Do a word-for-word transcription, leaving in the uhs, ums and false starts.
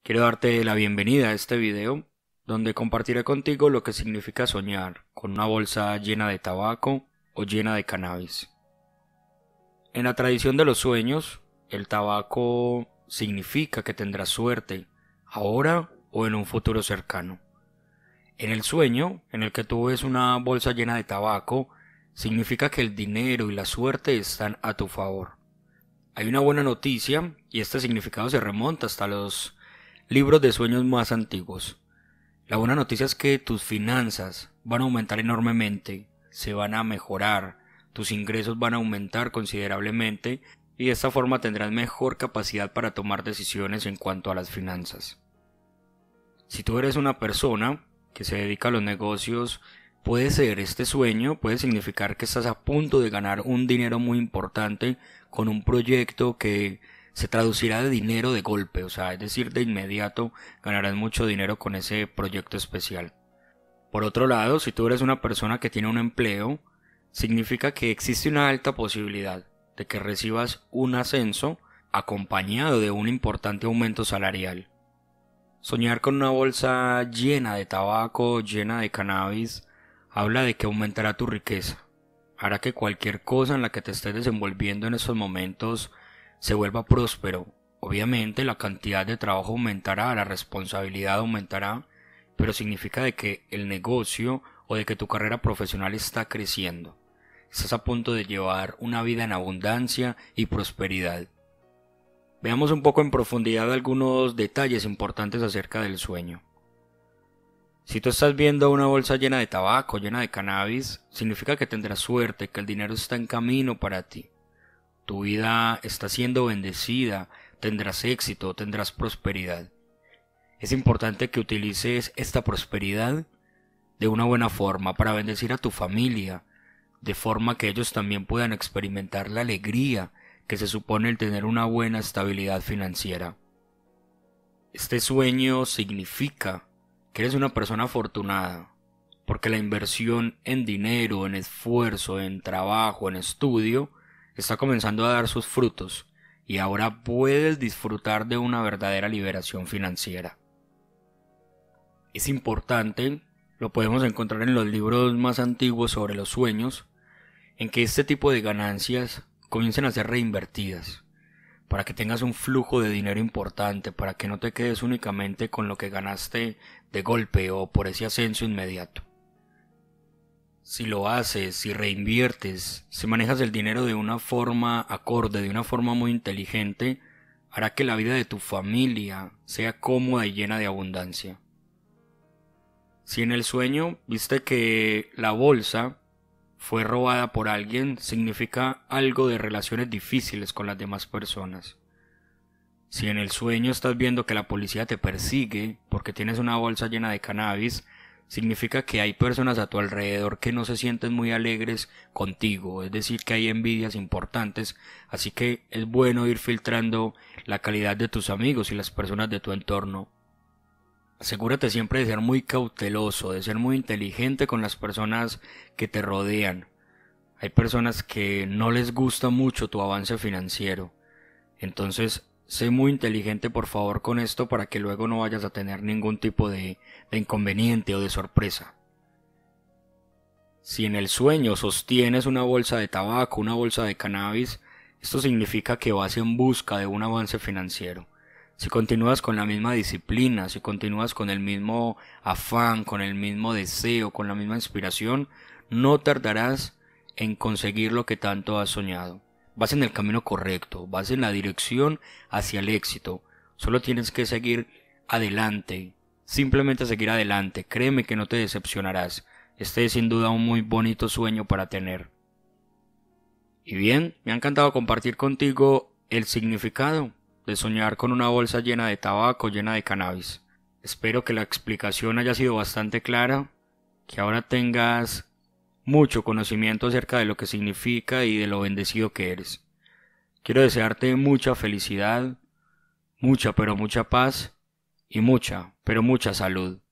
Quiero darte la bienvenida a este video, donde compartiré contigo lo que significa soñar con una bolsa llena de tabaco o llena de cannabis. En la tradición de los sueños, el tabaco significa que tendrás suerte, ahora o en un futuro cercano. En el sueño, en el que tú ves una bolsa llena de tabaco, significa que el dinero y la suerte están a tu favor. Hay una buena noticia, y este significado se remonta hasta los libros de sueños más antiguos. La buena noticia es que tus finanzas van a aumentar enormemente, se van a mejorar, tus ingresos van a aumentar considerablemente y de esta forma tendrás mejor capacidad para tomar decisiones en cuanto a las finanzas. Si tú eres una persona que se dedica a los negocios, puede ser este sueño, puede significar que estás a punto de ganar un dinero muy importante con un proyecto que se traducirá de dinero de golpe, o sea, es decir, de inmediato ganarás mucho dinero con ese proyecto especial. Por otro lado, si tú eres una persona que tiene un empleo, significa que existe una alta posibilidad de que recibas un ascenso acompañado de un importante aumento salarial. Soñar con una bolsa llena de tabaco, llena de cannabis, habla de que aumentará tu riqueza, hará que cualquier cosa en la que te estés desenvolviendo en estos momentos se vuelva próspero. Obviamente la cantidad de trabajo aumentará, la responsabilidad aumentará, pero significa de que el negocio o de que tu carrera profesional está creciendo. Estás a punto de llevar una vida en abundancia y prosperidad. Veamos un poco en profundidad algunos detalles importantes acerca del sueño. Si tú estás viendo una bolsa llena de tabaco, llena de cannabis, significa que tendrás suerte, que el dinero está en camino para ti. Tu vida está siendo bendecida, tendrás éxito, tendrás prosperidad. Es importante que utilices esta prosperidad de una buena forma para bendecir a tu familia, de forma que ellos también puedan experimentar la alegría que se supone el tener una buena estabilidad financiera. Este sueño significa que eres una persona afortunada, porque la inversión en dinero, en esfuerzo, en trabajo, en estudio, está comenzando a dar sus frutos y ahora puedes disfrutar de una verdadera liberación financiera. Es importante, lo podemos encontrar en los libros más antiguos sobre los sueños, en que este tipo de ganancias comiencen a ser reinvertidas, para que tengas un flujo de dinero importante, para que no te quedes únicamente con lo que ganaste de golpe o por ese ascenso inmediato. Si lo haces, si reinviertes, si manejas el dinero de una forma acorde, de una forma muy inteligente, hará que la vida de tu familia sea cómoda y llena de abundancia. Si en el sueño viste que la bolsa fue robada por alguien, significa algo de relaciones difíciles con las demás personas. Si en el sueño estás viendo que la policía te persigue porque tienes una bolsa llena de cannabis, significa que hay personas a tu alrededor que no se sienten muy alegres contigo, es decir, que hay envidias importantes, así que es bueno ir filtrando la calidad de tus amigos y las personas de tu entorno. Asegúrate siempre de ser muy cauteloso, de ser muy inteligente con las personas que te rodean. Hay personas que no les gusta mucho tu avance financiero, entonces sé muy inteligente por favor con esto para que luego no vayas a tener ningún tipo de, de inconveniente o de sorpresa. Si en el sueño sostienes una bolsa de tabaco, una bolsa de cannabis, esto significa que vas en busca de un avance financiero. Si continúas con la misma disciplina, si continúas con el mismo afán, con el mismo deseo, con la misma inspiración, no tardarás en conseguir lo que tanto has soñado. Vas en el camino correcto, vas en la dirección hacia el éxito. Solo tienes que seguir adelante, simplemente seguir adelante. Créeme que no te decepcionarás. Este es sin duda un muy bonito sueño para tener. Y bien, me ha encantado compartir contigo el significado de soñar con una bolsa llena de tabaco, llena de cannabis. Espero que la explicación haya sido bastante clara, que ahora tengas mucho conocimiento acerca de lo que significa y de lo bendecido que eres. Quiero desearte mucha felicidad, mucha pero mucha paz y mucha pero mucha salud.